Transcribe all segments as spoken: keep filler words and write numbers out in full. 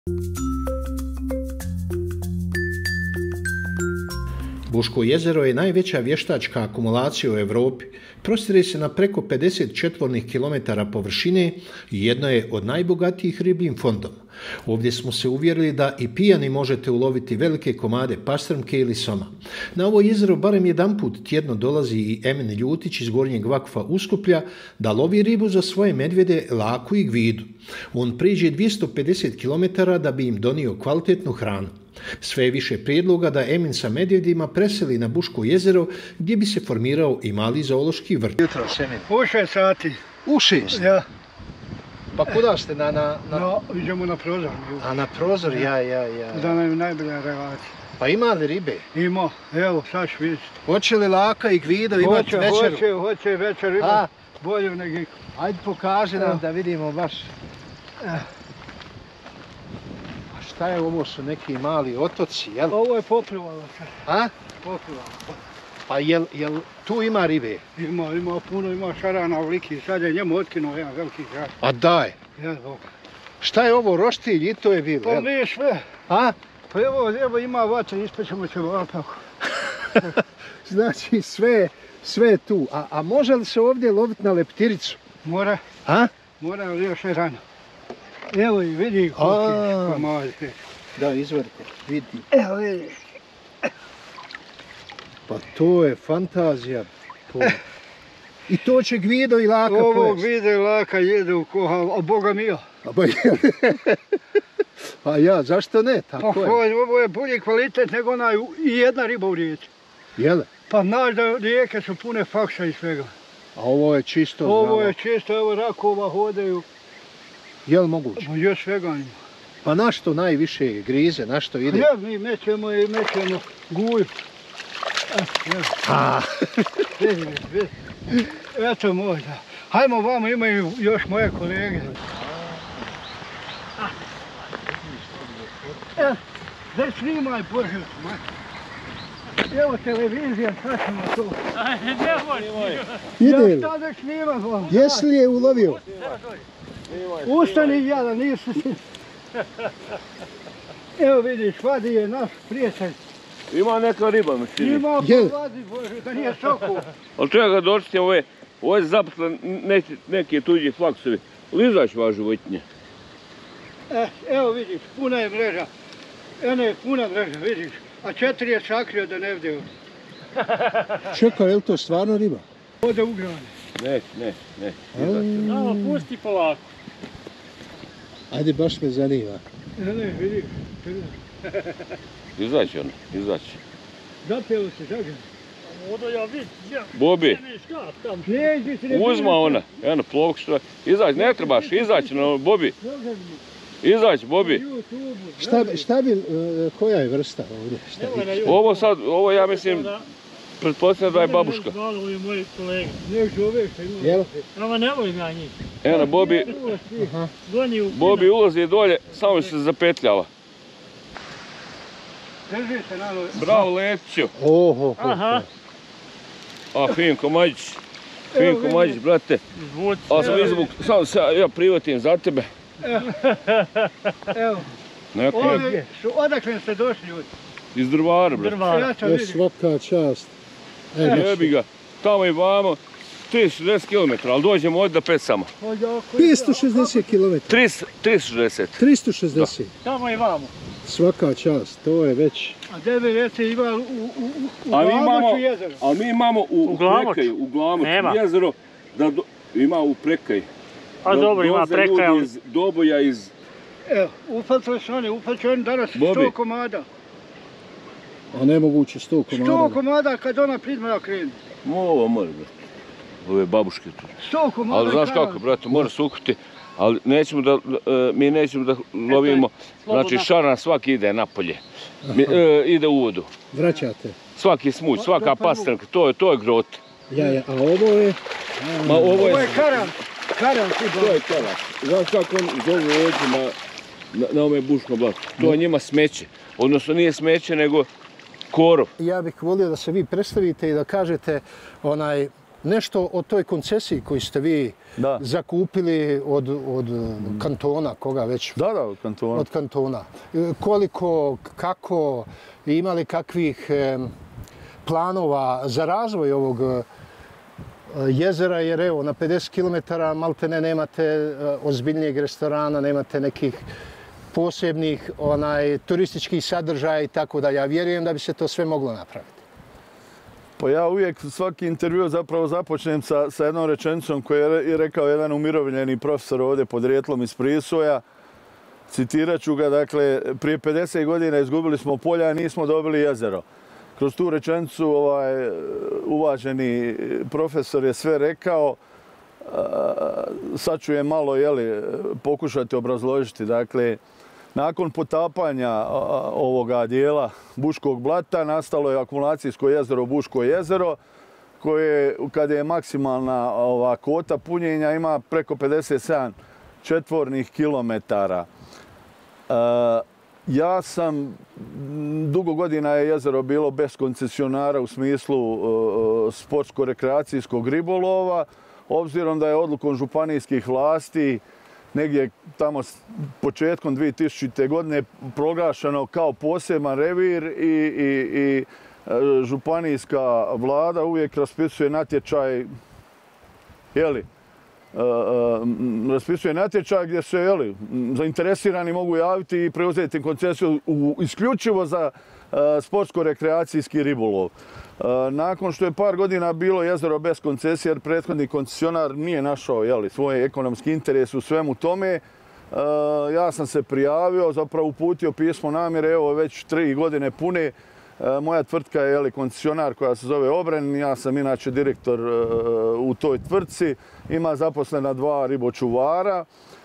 Buško jezero je najveća vještačka akumulacija u Europi. Prostire se na preko pedeset četvornih kilometara površine i jedno je od najbogatijih ribljim fondom. Ovdje smo se uvjerili da i pijani možete uloviti velike komade pastrmke ili soma. Na ovo jezero barem jedanput tjedno dolazi i Emin Ljutić iz Gornjeg Vakfa Uskuplja da lovi ribu za svoje medvjede Laku i Gvidu. On priđe dvjesto pedeset kilometara da bi im donio kvalitetnu hranu. Sve je više prijedloga da Emin sa medvjedima preseli na Buško jezero gdje bi se formirao i mali zoološki vrt. Jutro, Emin. U šest sati. U šest? Ja. Pa kuda ste? Na, na, na... No, idemo na prozor. A na prozor, ja, ja, ja. Da nam je najbolja relacija. Pa ima li ribe? Ima, evo, sad ću vidjeti. Hoće li Laka i Gvido imati večeru? Hoće, hoće večer imati bolju nego iko. Ajde pokaži nam da vidimo baš. Eh. A šta je ovo, su neki mali otoci, jel? Ovo je poplivalo se. A? Poplivalo. Pa jel, jel tu ima ribe? Ima, ima puno, ima šarana veliki. Sad je njemu otkinuo jedan veliki šar. A daj. Ja, Bog. Šta je ovo, roštilj i to je bilo, Pa jel? mi sve. A? Pa evo, evo ima vatre, ispećemo se ovako. Znači sve, sve je tu. A, a može li se ovdje loviti na leptiricu? Mora. A? Mora, ali još je rano. Evo i vidi koliki komadi. Da, izvrte, vidi. Evo vidi. Pa to je fantazija. To. I to će Gvido i Laka pojesti. Ovo Gvido i Laka jedu ko, a Boga mi ja. Pa ja, zašto ne? Tako pa, je. Ovo je bolji kvalitet nego ona i jedna riba u rijeci. Jele? Pa znaš da rijeke su pune faksa i svega. A ovo je čisto zdravo. Ovo je čisto, evo rakova hodaju. Jel moguće? Pa još svega ima. Pa na što najviše grize, na što ide? Ja, mi mećemo i mećemo guju. A. Vidi, vidi. Eto možda. Hajmo vamo, imaju još moje kolege. E, da snimaj, Bože. Evo televizija, sad ćemo to. Ide li? Ja šta da snimam vam? Jesi li je ulovio? Ustani jada, nisu si. Evo vidiš, vadi je naš prijatelj. Ima neka riba, mi čini. Ima po vadi, Bože, da nije soko. Ali čega dođete, ovo je, ovo je zapasla neki, neki tuđi flaksovi. Lizač va životinje. E, evo vidiš, puna je mreža. Eno je puna mreža, vidiš. A četiri je sakrio da ne vdeo. Čekaj, je li to stvarno riba? Ode ugrane. Ne, ne, ne. Samo pusti polako. Ajde, baš me zanima. Ne, ne, vidiš. Izaći ono, izaći. Zapelo se, zagrano. Odo ja vidim, ja. Bobi, uzma ona, eno plovk što, izaći, ne trebaš, izaći, no, Bobi. Izaći, Bobi. Šta, šta bi, koja je vrsta ovdje? Šta bi? Ovo sad, ovo ja mislim, pretpostavljam da je babuška. Ovo je moji kolege. Jel? Ama ne volim ja njih. Eno, Bobi, Bobi ulazi dolje, samo se zapetljava. Drži se na nove. Bravo, Letiću. Oho, Aha. A, Finko Mađić. Finko Mađić, brate. A sam izvuk, sam se ja privatim za tebe. Evo. Ovi su, odakle ste došli ljudi? Iz Drvara, brate. je svaka čast. Jebi ga, tamo i vamo, tristo šezdeset kilometara, ali dođemo ovdje da pecamo. petsto šezdeset kilometara. tristo šezdeset. tristo šezdeset. Tamo i vamo. Svaka čast, to je već... A debi reci ima u, u, u, u Glamoču jezero. A mi imamo u Prekaju, u Glamoču jezero, da do, ima u Prekaj. A dobro, ima Prekaj, ali... iz Doboja, iz... Evo, upatili su oni, upatili oni danas sto komada. A nemoguće sto komada. sto komada kad ona prizmena krene. Ovo mora, brate. Ove babuške tu. sto komada. Ali znaš kako, brate, mora se uhvati. Ali nećemo da, mi nećemo da lovimo, znači šaran svaki ide napolje, mi, e, ide u vodu. Vraćate? Svaki smuć, svaka pastrnka, to je, to je grot. Ja, ja, a ovo je? Ma, ovo, ovo je, je karan, karan ti to je karan. Znaš kako on zove ovdje na, na, na ome buško blato? To je njima smeće, odnosno nije smeće nego korov. Ja bih volio da se vi predstavite i da kažete onaj nešto o toj koncesiji koju ste vi Da. zakupili od, od kantona, koga već? Da, da, od kantona. Od kantona. Koliko, kako, imali kakvih eh, planova za razvoj ovog eh, jezera, jer evo, na pedeset kilometara maltene nemate eh, ozbiljnijeg restorana, nemate nekih posebnih onaj, turističkih sadržaja i tako da ja vjerujem da bi se to sve moglo napraviti. Pa ja uvijek svaki intervju zapravo započnem sa, sa jednom rečenicom koju je rekao jedan umirovljeni profesor ovdje podrijetlom iz Prisoja. Citirat ću ga, dakle, prije pedeset godina izgubili smo polja, a nismo dobili jezero. Kroz tu rečenicu ovaj, uvaženi profesor je sve rekao. Sad ću je malo jeli, pokušati obrazložiti. Dakle, nakon potapanja ovoga dijela Buškog blata nastalo je akumulacijsko jezero Buško jezero koje, kada je maksimalna ova, kvota punjenja, ima preko pedeset sedam četvornih kilometara. E, ja sam, dugo godina je jezero bilo bez koncesionara u smislu e, sportsko-rekreacijskog ribolova, obzirom da je odlukom županijskih vlasti negdje tamo početkom dvije tisućite. godine proglašeno kao poseban revir i, i, i županijska vlada uvijek raspisuje natječaj, jeli, raspisuje natječaj gdje se jeli, zainteresirani mogu javiti i preuzeti koncesiju u, isključivo za sportsko-rekreacijski ribolov. Nakon što je par godina bilo jezero bez koncesije, jer prethodni koncesionar nije našao jeli, svoj ekonomski interes u svemu tome, ja sam se prijavio, zapravo uputio pismo namjere, evo već tri godine pune. Moja tvrtka je jeli, koncesionar koja se zove Obren, ja sam inače direktor u toj tvrtci, ima zaposlena dva ribočuvara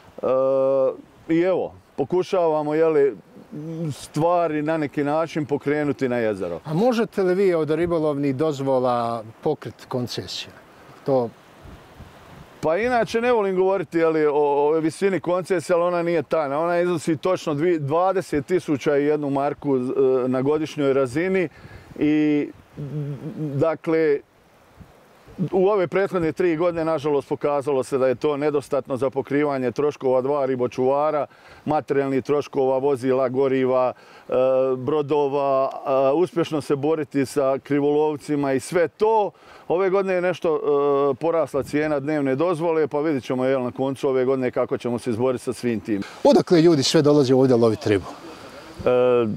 i evo, pokušavamo jeli, stvari na neki način pokrenuti na jezero. A možete li vi od ribolovnih dozvola pokriti koncesiju? To... Pa inače ne volim govoriti jeli, o, o visini koncesije, ali ona nije tajna. Ona iznosi točno dvadeset tisuća i jednu marku na godišnjoj razini i dakle u ove prethodne tri godine, nažalost, pokazalo se da je to nedostatno za pokrivanje troškova dva ribočuvara, materijalnih troškova, vozila, goriva, brodova, uspješno se boriti sa krivolovcima i sve to. Ove godine je nešto porasla cijena dnevne dozvole, pa vidit ćemo jel, na koncu ove godine kako ćemo se izboriti sa svim tim. Odakle ljudi sve dolaze ovdje loviti ribu? E,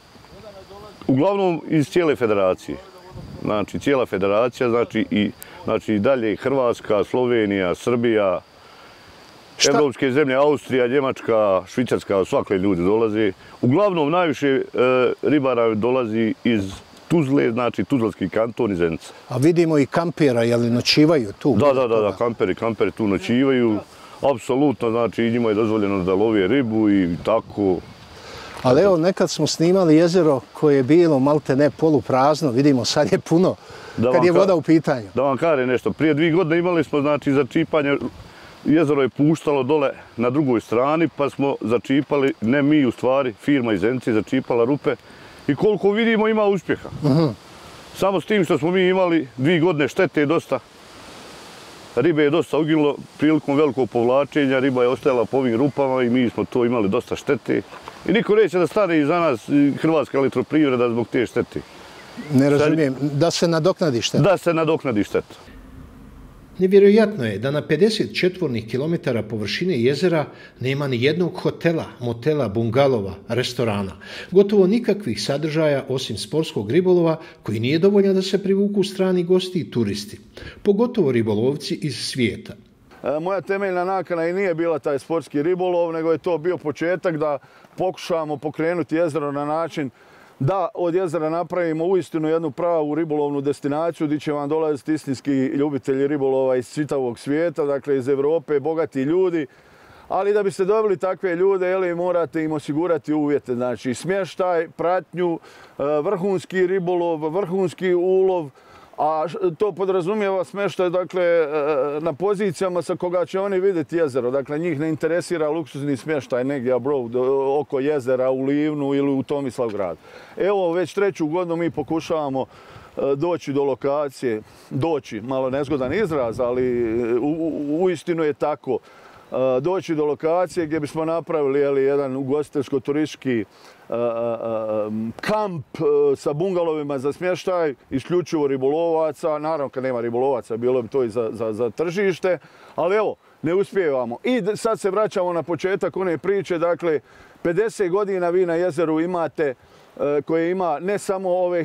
uglavnom iz cijele federacije. Znači, cijela federacija, znači i znači, dalje Hrvatska, Slovenija, Srbija, Šta? Evropske zemlje, Austrija, Njemačka, Švicarska, svakle ljudi dolaze. Uglavnom, najviše e, ribara dolazi iz Tuzle, znači Tuzlanski kanton i Zenica. A vidimo i kampera, je li noćivaju tu? Da, da, da, da, kamperi, kamperi tu noćivaju. Apsolutno, znači, njima je dozvoljeno da love ribu i tako. Ali evo, nekad smo snimali jezero koje je bilo malte ne poluprazno, vidimo sad je puno, kad je voda u pitanju. Da vam kažem nešto, prije dvije godine imali smo znači začipanje, jezero je puštalo dole na drugoj strani, pa smo začipali, ne mi u stvari, firma iz Zenice začipala rupe i koliko vidimo ima uspjeha. Uh-huh. Samo s tim što smo mi imali dvije godine štete dosta, ribe je dosta uginulo prilikom velikog povlačenja, riba je ostajala po ovim rupama i mi smo to imali dosta štete. I niko neće da stane iza nas Hrvatska elektroprivreda zbog te štete. Ne razumijem, da se nadoknadi šteta? Da se nadoknadi šteta. Nevjerojatno je da na pedeset četvornih kilometara površine jezera nema ni jednog hotela, motela, bungalova, restorana. Gotovo nikakvih sadržaja osim sportskog ribolova koji nije dovoljno da se privuku strani gosti i turisti. Pogotovo ribolovci iz svijeta. Moja temeljna nakana i nije bila taj sportski ribolov, nego je to bio početak da pokušamo pokrenuti jezero na način da od jezera napravimo uistinu jednu pravu ribolovnu destinaciju gdje će vam dolaziti istinski ljubitelji ribolova iz čitavog svijeta, dakle iz Europe, bogati ljudi. Ali da biste dobili takve ljude, jeli, morate im osigurati uvjete, znači smještaj, pratnju, vrhunski ribolov, vrhunski ulov, a to podrazumijeva smještaj dakle, na pozicijama sa koga će oni vidjeti jezero. Dakle, njih ne interesira luksuzni smještaj negdje abroad, oko jezera, u Livnu ili u Tomislavgrad. Evo, već treću godinu mi pokušavamo doći do lokacije, doći, malo nezgodan izraz, ali uistinu je tako, doći do lokacije gdje bismo napravili jeli, jedan ugostiteljsko-turistički kamp sa bungalovima za smještaj, isključivo ribolovaca. Naravno, kad nema ribolovaca, bilo bi to i za, za, za tržište, ali evo, ne uspijevamo. I sad se vraćamo na početak one priče, dakle, pedeset godina vi na jezeru imate koje ima ne samo ove,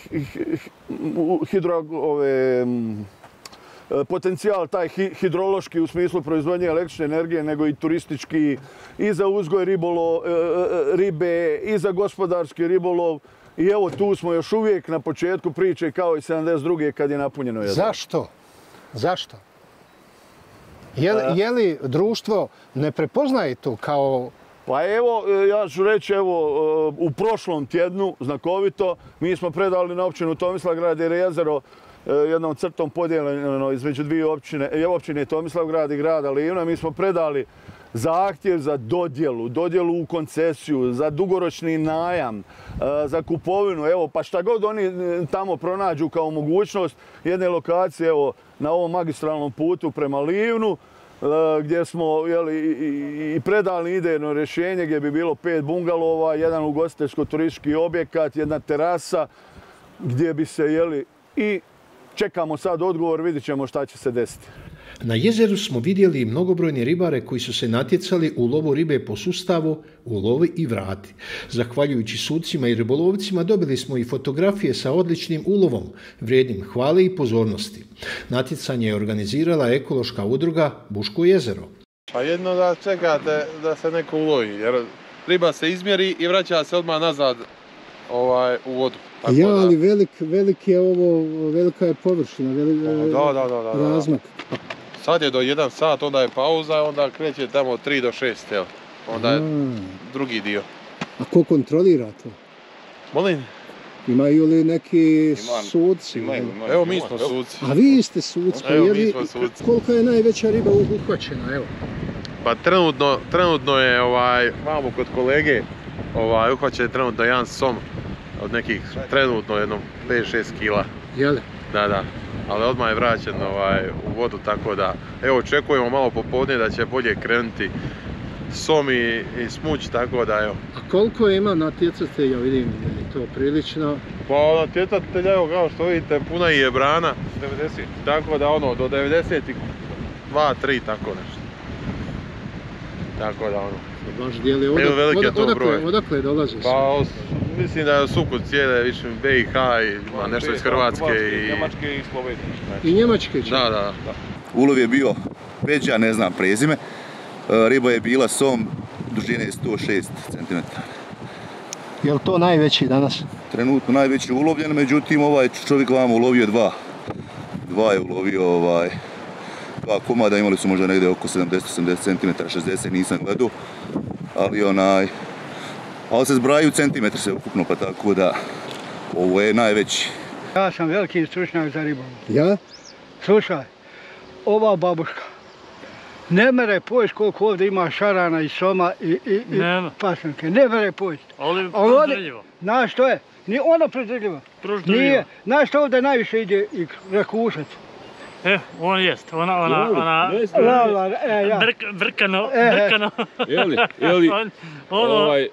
hidro, ove potencijal taj hidrološki u smislu proizvodnje električne energije, nego i turistički, i za uzgoj ribolo, ribe, i za gospodarski ribolov. I evo tu smo još uvijek na početku priče kao i sedamdeset druge kad je napunjeno jezero. Zašto? Zašto? Je li, je li društvo ne prepoznaje to kao... Pa evo, ja ću reći, evo, u prošlom tjednu, znakovito, mi smo predali na općinu Tomislavgrad jer je jezero jednom crtom podijeljeno između dvije općine, općine Tomislavgrad i grada Livna. Mi smo predali zahtjev za dodjelu, dodjelu u koncesiju, za dugoročni najam, za kupovinu. Evo, pa šta god oni tamo pronađu kao mogućnost jedne lokacije, evo, na ovom magistralnom putu prema Livnu, gdje smo jeli, i predali idejno rješenje gdje bi bilo pet bungalova, jedan ugostiteljsko-turistički objekat, jedna terasa, gdje bi se jeli i čekamo sad odgovor, vidjet ćemo šta će se desiti. Na jezeru smo vidjeli mnogobrojne ribare koji su se natjecali u lovu ribe po sustavu ulovi i vrati. Zahvaljujući sucima i ribolovcima dobili smo i fotografije sa odličnim ulovom, vrijednim hvale i pozornosti. Natjecanje je organizirala ekološka udruga Buško jezero. Pa jedno da čekate da se neko ulovi, jer riba se izmjeri i vraća se odmah nazad ovaj, u vodu. Tako ja, da... ali velik, velik je ovo, velika je površina, velik, da, da, da, da, razmak. Sad je do jedan sat, onda je pauza, onda kreće tamo od tri do šest, evo. Onda je A. drugi dio. A ko kontrolira to? Molim? Imaju li neki Imam, suci? Imaju, imaju. Evo mi smo suci. A vi ste suci? Pa evo mi smo suci. Kolika je najveća riba uhvaćena, evo? Pa trenutno, trenutno je, ovaj, vamo kod kolege, ovaj, uhvaćen je trenutno jedan som od nekih, trenutno jednom pet šest kila. Jele? Da, da. Ali odmah je vraćen ovaj, u vodu, tako da, evo, očekujemo malo popodne da će bolje krenuti som i, i smuć, tako da, evo. A koliko ima natjecatelja, vidim da je to prilično? Pa natjecatelja, evo, kao što vidite, puna je brana, devedeset, tako da, ono, do devedeset dva, tri, tako nešto. Tako da, ono. Baš dijeli, odak, odak, odakle, odakle dolaze? Pa, os, mislim da je od suku cijele, više B i H i ima nešto iz Hrvatske i... Njemačke i Slovenije. I Njemačke će? Da, da, da. Ulov je bio Peđa, ne znam prezime. Riba je bila som dužine sto šest centimetara. Je li to najveći danas? Trenutno najveći ulovljen, međutim ovaj čovjek vam ulovio dva. Dva je ulovio ovaj... Dva komada, imali su možda negdje oko sedamdeset osamdeset centimetara, šezdeset nisam gledao, ali onaj, ali se zbrajaju centimetri se ukupno, pa tako da ovo je najveći. Ja sam veliki stručnjak za ribolov. Ja? Slušaj, ova babuška ne mere pojesti koliko ovdje ima šarana i soma i, i, i pasanke, ne mere pojesti. Ali proždeljivo. Znaš što je? Nije ona proždeljiva. Nije. Znaš što ovdje najviše ide i rakušac. E, on jest, ona, ona, ona, Lala, e, ja. brk, brkano, brkano. Jeli, jeli, on, ono... ovaj,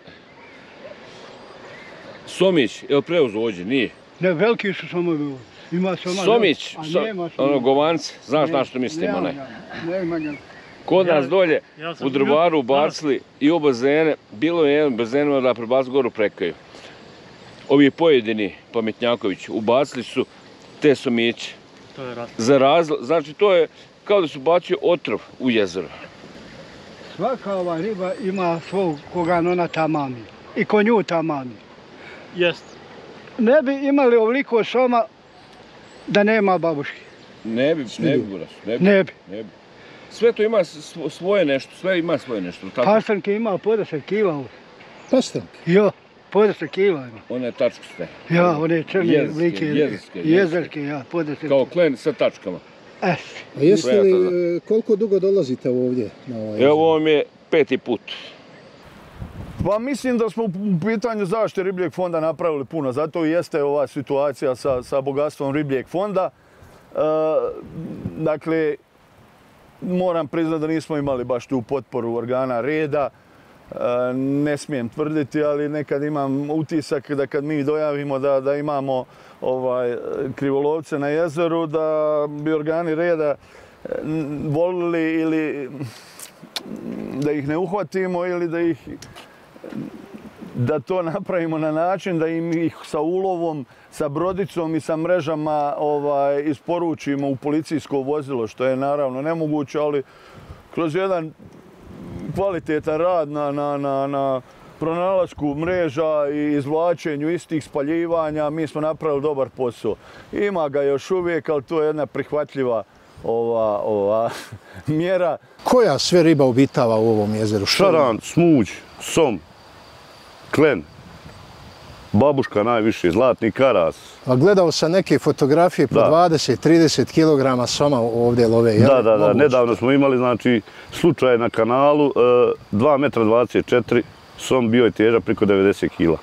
Somić, je li preuzo ođe, nije? Ne, veliki su somovi ovdje. Ima soma, Somić, a so, nema soma. ono Govance, znaš na što mislim, nema, onaj. Nema, nema. Kod nas dolje ja u Drvaru ubacili i u bazene, bilo je jedan bazenima da prebaci goru prekaju. Ovi pojedini pametnjakovići ubacili su te somiće. To je zarazilo, znači to je kao da su bacio otrov u jezero. Svaka ova riba ima svog koga ona tamami i ko nju tamami. Jest. Ne bi imali ovoliko soma da nema babuški. Ne bi, ne bi, Buras, ne bi. Ne bi. Ne bi. Sve to ima svoje nešto, sve ima svoje nešto. Tako? Pastanke ima po deset kila. Pastanke? Jo, po deset kila ima. One tačkaste. Ja, one crne jezerske, blike. Jezerske, jezerske, ja, po deset. Kao klen sa tačkama. E. A jeste li, koliko dugo dolazite ovdje? Na ovaj Evo, ovo mi je peti put. Pa mislim da smo u pitanju zaštite ribljeg fonda napravili puno, zato i jeste ova situacija sa, sa bogatstvom ribljeg fonda. E, dakle, moram priznati da nismo imali baš tu potporu organa reda. E, ne smijem tvrditi, ali nekad imam utisak da kad mi dojavimo da, da imamo ovaj, krivolovce na jezeru, da bi organi reda volili ili da ih ne uhvatimo ili da ih da to napravimo na način da im ih sa ulovom, sa brodicom i sa mrežama ovaj, isporučimo u policijsko vozilo, što je naravno nemoguće, ali kroz jedan kvalitetan rad na, na, na, na pronalasku mreža i izvlačenju istih spaljivanja, mi smo napravili dobar posao. Ima ga još uvijek, ali to je jedna prihvatljiva ova, ova mjera. Koja sve riba obitava u ovom jezeru? Šaran, smuđ, som, klen, babuška najviše, zlatni karas. A gledao sam neke fotografije po dvadeset do trideset kilograma soma ovdje love. Da, da, da, nedavno smo imali, znači, slučaj na kanalu, dva metra dvadeset četiri, som bio je težak preko devedeset kila.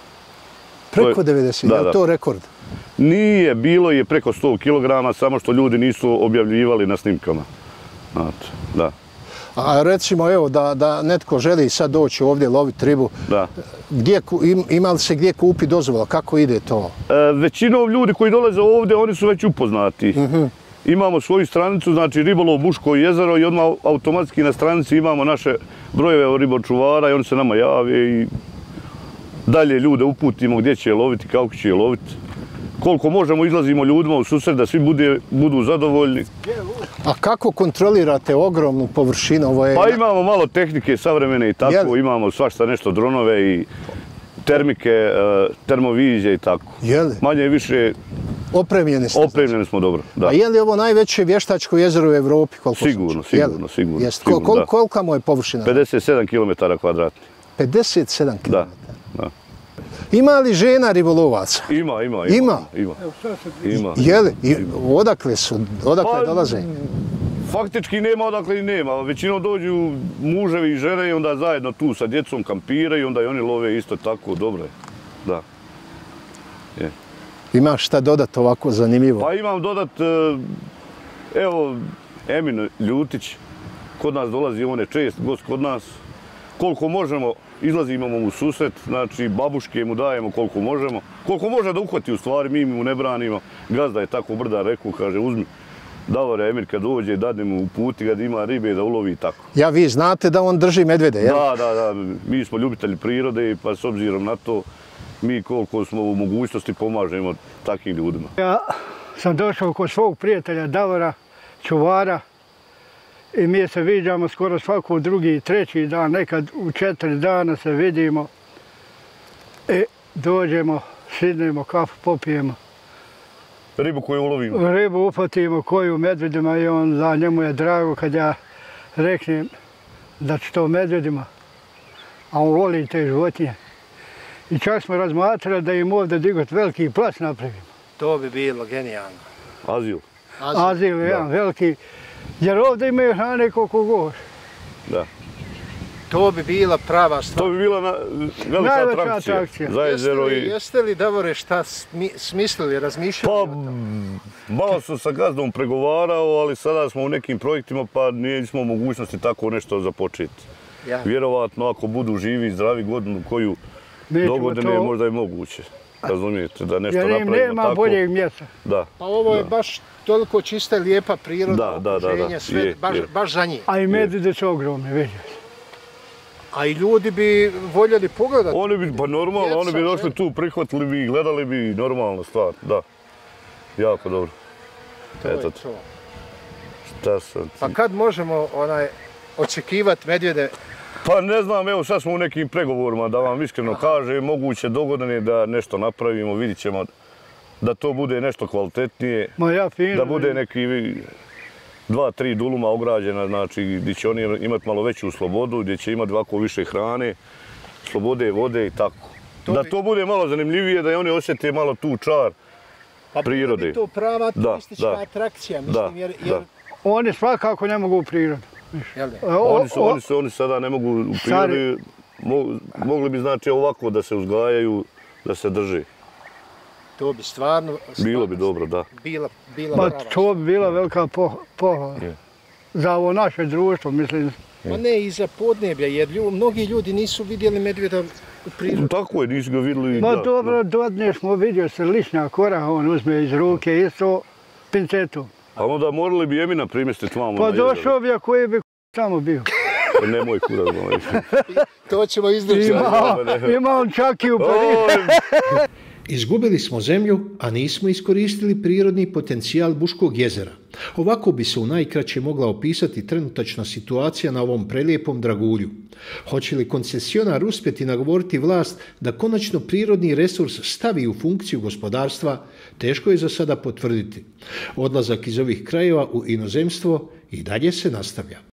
Preko devedeset, je li to rekord? Nije, bilo je preko sto kilograma, samo što ljudi nisu objavljivali na snimkama. Znate, da. A recimo, evo, da, da netko želi sad doći ovdje loviti ribu, da. Gdje, ima li se gdje kupi dozvola? Kako ide to? E, većinom ljudi koji dolaze ovdje, oni su već upoznati. Uh-huh. Imamo svoju stranicu, znači Ribolov Buško jezero i odmah automatski na stranici imamo naše brojeve ribočuvara i oni se nama jave i dalje ljude uputimo gdje će loviti, kako će loviti. Koliko možemo izlazimo ljudima u susret da svi bude, budu zadovoljni. A kako kontrolirate ogromnu površinu? Ovo je... Pa imamo malo tehnike savremene i tako, Jel? Imamo svašta nešto dronove i termike, termovizije i tako. Jel? Manje i više opremljeni ste. Opremljeni smo dobro, da. A je li ovo najveće vještačko jezero u Evropi? Sigurno, sigurno, sigurno. Jest. sigurno Kol, kolika mu je površina? pedeset sedam kilometara kvadratnih. pedeset sedam kilometara? Da, da. Ima li žena ribolovaca? Ima, ima, ima. Ima? Ima. ima. Je li? Odakle su? Odakle pa, dolaze? Faktički nema odakle i nema. Većinom dođu muževi i žene i onda zajedno tu sa djecom kampiraju i onda i oni love isto tako dobro. Da. Je. Imaš šta dodat ovako zanimljivo? Pa imam dodat, evo, Emin Ljutić, kod nas dolazi, on je čest gost kod nas. Koliko možemo, izlazimo mu u susret, znači babuške mu dajemo koliko možemo. Koliko može da uhvati u stvari, mi mu ne branimo. Gazda je tako brda rekao, kaže uzmi. Davore, Emir kad dođe, dadne mu u puti kad ima ribe da ulovi i tako. Ja, vi znate da on drži medvede, jel? Da, da, da. Mi smo ljubitelji prirode pa s obzirom na to mi koliko smo u mogućnosti pomažemo takvim ljudima. Ja sam došao kod svog prijatelja Davora, čuvara, i mi se viđamo skoro svako drugi i treći dan, nekad u četiri dana se vidimo i dođemo, sidnemo, kafu popijemo. Ribu koju ulovimo? Ribu upatimo koju medvedima i on, da, njemu je drago kad ja reknem da ću to medvedima, a on voli te životinje. I čak smo razmatrali da im ovdje digot veliki plac napravimo. To bi bilo genijalno. Azil. Azil, Azil je jedan veliki, jer ovdje imaju hrane koliko god. Da. To bi bila prava stvar. To bi bila na, velika Najveća atrakcija. atrakcija. Za jezero jeste, li, i... jeste li, Davore, šta smi, smislili, razmišljali? Pa, malo sam sa gazdom pregovarao, ali sada smo u nekim projektima pa nismo mogućnosti tako nešto započeti. Ja. Vjerovatno, ako budu živi i zdravi godinu koju dogodine, to... možda je moguće. Razumijete, da nešto jer napravimo nema tako. boljeg mjesta. Da. Pa ovo je da. baš toliko čista i lijepa priroda, da, da, da, da. sve, je, baš, je. baš za njih. A i medvede su ogromne, vidite. A i ljudi bi voljeli pogledati. Oni bi, pa normalno, Djeca, oni bi došli tu, prihvatili bi, gledali bi, normalna stvar, da. Jako dobro. To Eto. je to. Šta sam... Pa kad možemo onaj, očekivati medvjede? Pa ne znam, evo sad smo u nekim pregovorima, da vam iskreno Aha. kažem, moguće dogodine da nešto napravimo, vidit ćemo da to bude nešto kvalitetnije, Ma ja fino, da bude neki dva, tri duluma ograđena, znači gdje će oni imati malo veću slobodu, gdje će imati ovako više hrane, slobode, vode i tako. To da bi... to bude malo zanimljivije, da i oni osjete malo tu čar pa prirode. Pa bi to prava turistička da, atrakcija, mislim, da, jer... jer... Da. Oni svakako ne mogu u prirodu. Oni, su, oni, su, oni sada ne mogu u prirodi, mogli bi znači ovako da se uzgajaju, da se drži. To bi stvarno... Bilo bi dobro, da. Bila, bila Ma prava. to bi bila velika pohvala za ovo naše društvo, mislim. Ma ne, i za podneblje, jer lju, mnogi ljudi nisu vidjeli medvjeda u prirodi. Tako je, nisu ga vidjeli. Ma da, dobro, dodne smo vidio se lišnja kora, on uzme iz ruke isto pincetu. A onda morali bi Emina primjestiti vamo Pa na jezero. došao bi, a koji bi tamo bio. Nemoj kurat, moj. To ćemo izdržati. Ima, ima on čakiju pa nije. Izgubili smo zemlju, a nismo iskoristili prirodni potencijal Buškog jezera. Ovako bi se u najkraće mogla opisati trenutačna situacija na ovom prelijepom dragulju. Hoće li koncesionar uspjeti nagovoriti vlast da konačno prirodni resurs stavi u funkciju gospodarstva, teško je za sada potvrditi. Odlazak iz ovih krajeva u inozemstvo i dalje se nastavlja.